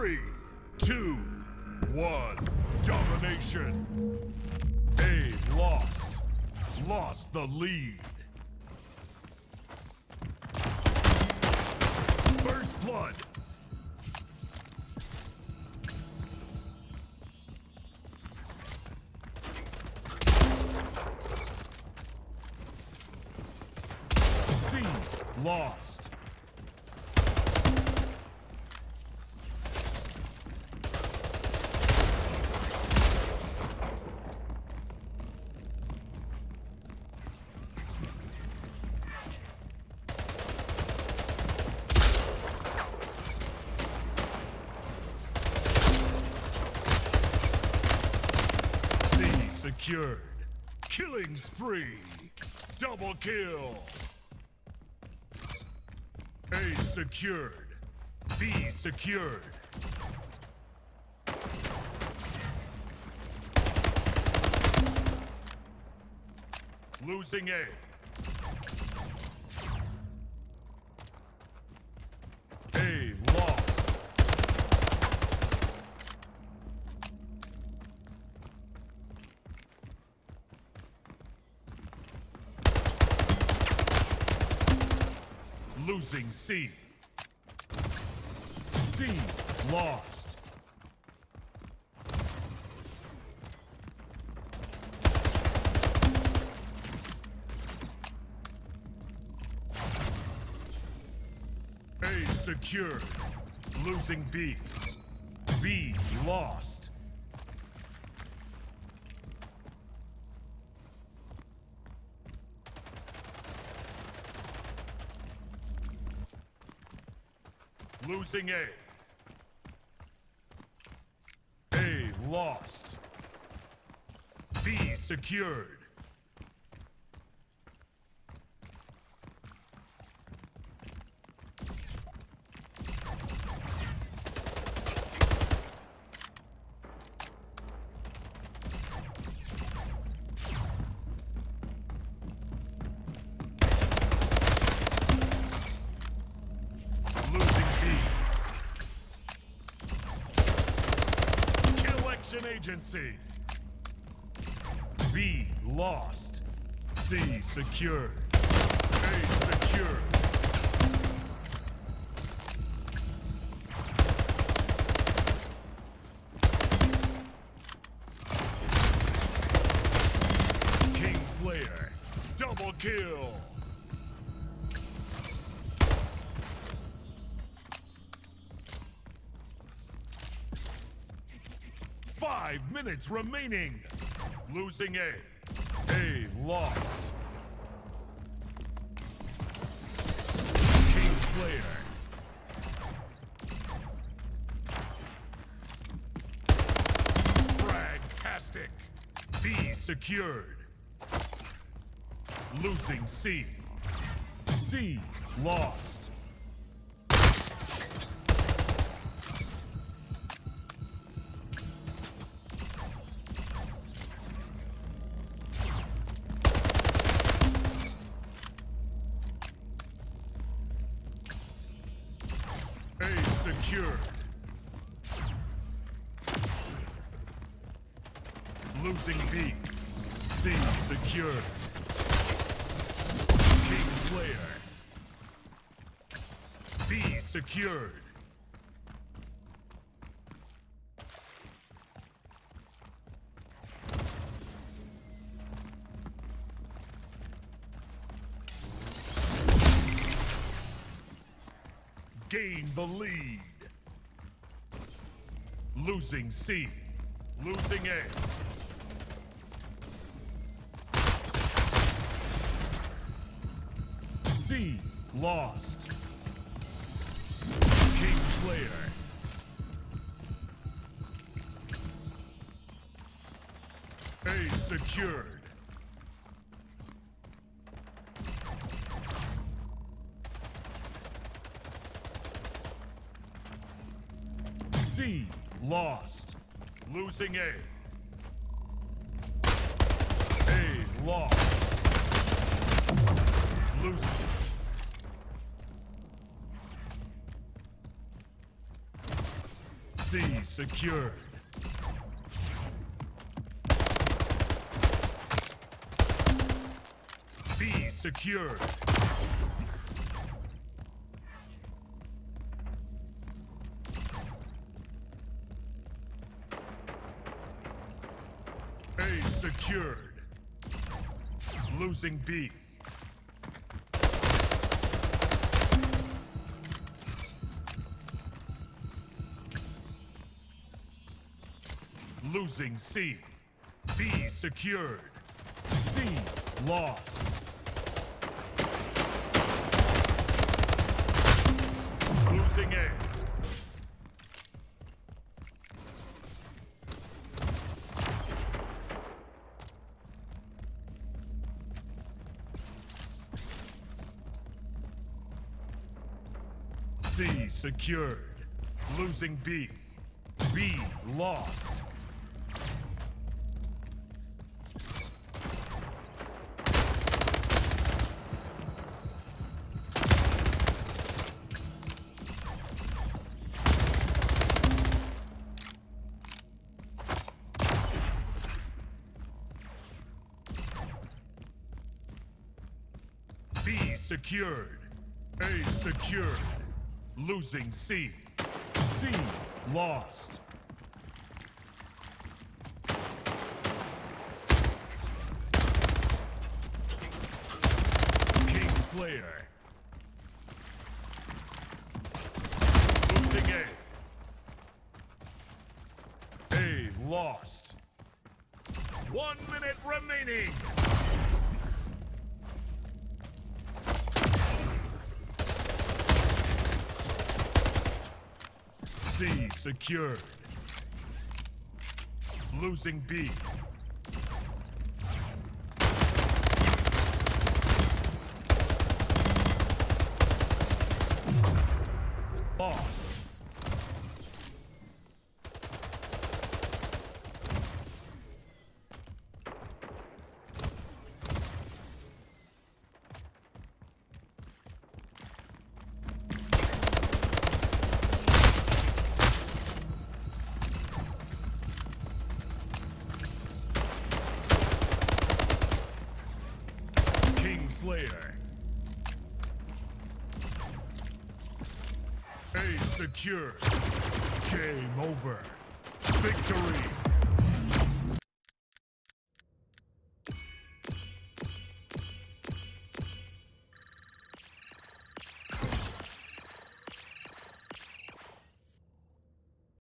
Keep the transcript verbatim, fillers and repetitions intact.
Three, two, one. Domination. A lost. Lost the lead. First blood. C lost. Secured. Killing spree. Double kill. A secured. B secured. Losing A. A lost. Losing C. C lost. A secured. Losing B. B lost. Losing A. A lost. B secured. Agency. B lost. C secured. A secured. Kingslayer. Double kill. Five minutes remaining. Losing A. A lost. Kingslayer. Fragtastic. B secured. Losing C. C lost. Secured. Losing B. C secured. Kingslayer. B secured. Gain the lead. Losing C. Losing A. C lost. Kingslayer. A secured. C lost. Losing A. A lost. Losing. C secured. B secured. A secured. Losing B. Losing C. B secured. C lost. Losing A. C secured. Losing B. B lost. B secured. A secured. Losing C. C lost. Kingslayer. Losing A. A lost. One minute remaining. C secured. Losing B. Lost. Kingslayer. A secured. Game over. Victory.